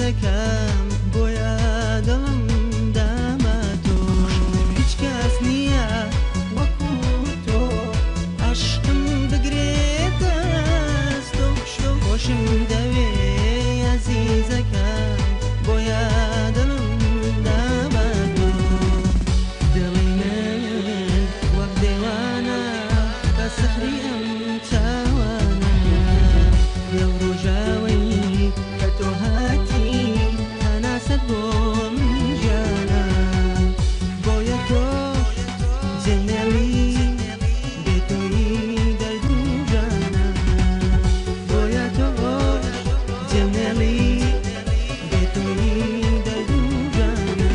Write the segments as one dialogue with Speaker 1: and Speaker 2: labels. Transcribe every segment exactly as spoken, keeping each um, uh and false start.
Speaker 1: عزیزەکەم بۆیە دڵم دامە تۆش هیچ کەس نییە وەکو تۆ عەشقم بگرێتە ئەستۆ خۆشم دەوێ عزیزەکەم بۆیە دڵم دامە تۆ دڵی من وەک دێوانە بە سحری ئەم چاوانە لەو ڕۆژاوەی کە تۆ هاتی هەناسەت بۆ من گیانە بۆیە تۆش جێنێڵی بێتۆیی دەرد و ژانە بۆیە تۆش جێنێڵی بێتۆیی دەرد و ژانە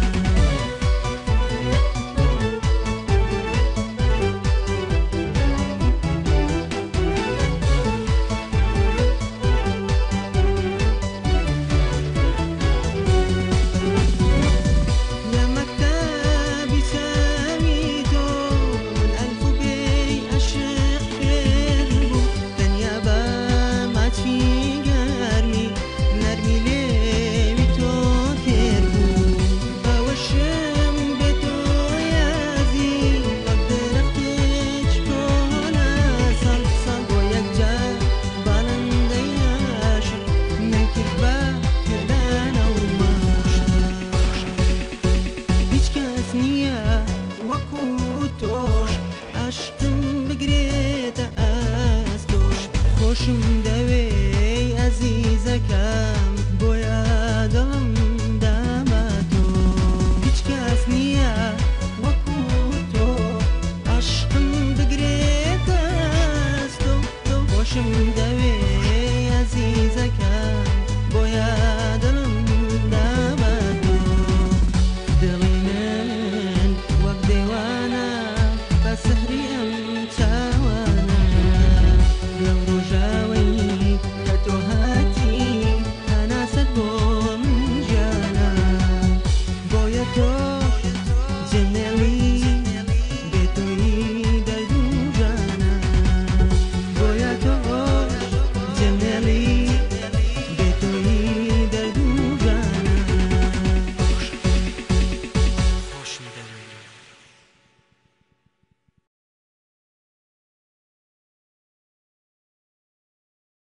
Speaker 1: لە مەکتەبی چاوی تۆ من ئەلف و بێی عەشق فێر بوو تەنیا بە ماچی گەرمی نەرمی لێوی تۆ فێر بوو باوەشم بێ تۆ یازی وەک دەرەختێک کۆنە ساڵ ساڵ بۆ یەکجار باڵندەی عاشق من کرد بە کردانە و ماشت هیچ کەس نییە وەکو تۆش عەشقم بگرێتە ئەستۆش خۆشم دەوێ عەزیزەکەم بۆیە دڵم دامە تۆ هیچ کەس نییە وەکو تۆ عەشقم بگرێتە ئەستۆ خۆشم